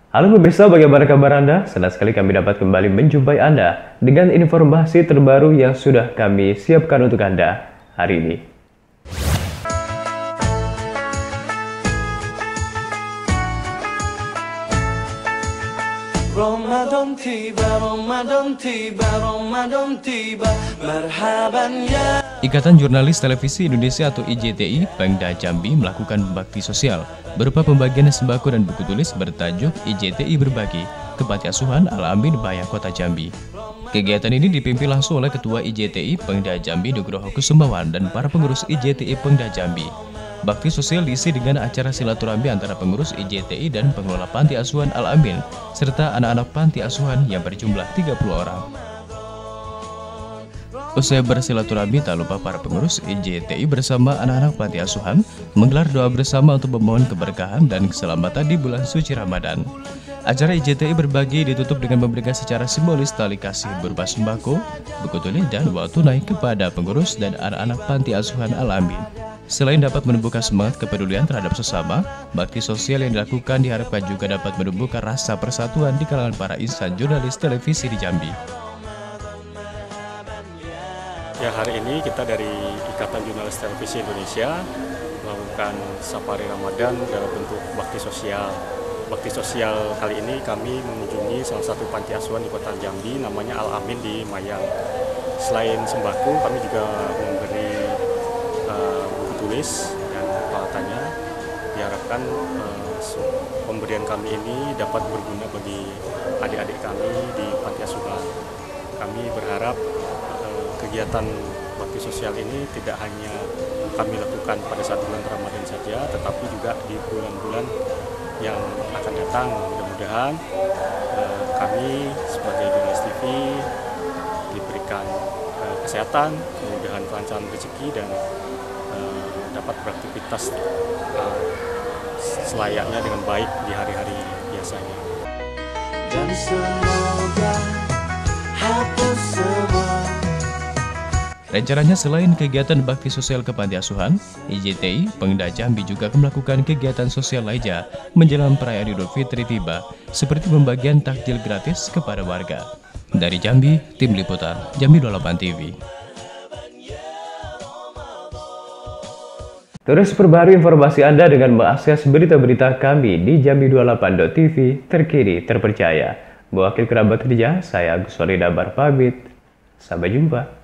Halo pemirsa, bagaimana kabar Anda? Senang sekali kami dapat kembali menjumpai Anda dengan informasi terbaru yang sudah kami siapkan untuk Anda hari ini. Ramadan tiba, Ramadan tiba, Ramadan tiba, marhaban ya. Ikatan Jurnalis Televisi Indonesia atau IJTI, Pemda Jambi melakukan bakti sosial berupa pembagian sembako dan buku tulis bertajuk IJTI Berbagi ke Panti Asuhan Al-Amin Bayang Kota Jambi. Kegiatan ini dipimpin langsung oleh Ketua IJTI Pemda Jambi Nugroho Kusumbawan dan para pengurus IJTI Pemda Jambi. Bakti sosial diisi dengan acara silaturahmi antara pengurus IJTI dan pengelola Panti Asuhan Al-Amin serta anak-anak Panti Asuhan yang berjumlah 30 orang. Usai bersilaturahmi, tak lupa para pengurus IJTI bersama anak-anak Panti Asuhan menggelar doa bersama untuk memohon keberkahan dan keselamatan di bulan suci Ramadan. Acara IJTI Berbagi ditutup dengan memberikan secara simbolis tali kasih berupa sembako, buku tulis, dan uang tunai kepada pengurus dan anak-anak Panti Asuhan Al-Amin. Selain dapat menumbuhkan semangat kepedulian terhadap sesama, bakti sosial yang dilakukan diharapkan juga dapat menumbuhkan rasa persatuan di kalangan para insan jurnalis televisi di Jambi. Ya, hari ini kita dari Ikatan Jurnalis Televisi Indonesia melakukan safari Ramadan dalam bentuk bakti sosial. Bakti sosial kali ini kami mengunjungi salah satu panti asuhan di Kota Jambi, namanya Al-Amin di Mayang. Selain sembako, kami juga memberi buku tulis dan peralatannya. Diharapkan pemberian kami ini dapat berguna bagi adik-adik kami di panti asuhan. Kami berharap kegiatan bakti sosial ini tidak hanya kami lakukan pada saat bulan Ramadan saja, tetapi juga di bulan-bulan yang akan datang. Mudah-mudahan kami sebagai jurnalis TV diberikan kesehatan, kemudahan kelancaran rezeki, dan dapat beraktivitas selayaknya dengan baik di hari-hari biasanya. Dan semoga hapus semua. Rencananya selain kegiatan bakti sosial ke Panti Asuhan, IJTI Pemda Jambi juga akan melakukan kegiatan sosial lainnya menjelang perayaan Idul Fitri tiba, seperti pembagian takjil gratis kepada warga. Dari Jambi, Tim Liputan Jambi 28 TV. Terus perbarui informasi Anda dengan mengakses berita-berita kami di Jambi28.tv, terkini, terpercaya. Mewakili kerabat kerja, saya Agus Walida pamit. Sampai jumpa.